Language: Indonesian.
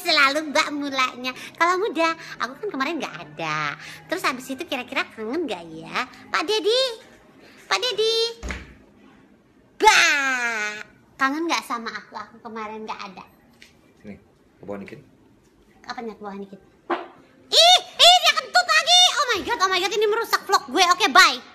selalu mbak mulanya. Kalau muda, aku kan kemarin nggak ada. Terus habis itu kira-kira kangen nggak ya, Pak Dedi? Pak Dedi, bah, kangen nggak sama aku? Aku kemarin nggak ada. Nih, ke bawah dikit. Apanya ke bawah dikit? Ih, dia kentut lagi. Oh my god, ini merusak vlog gue. Oke, bye.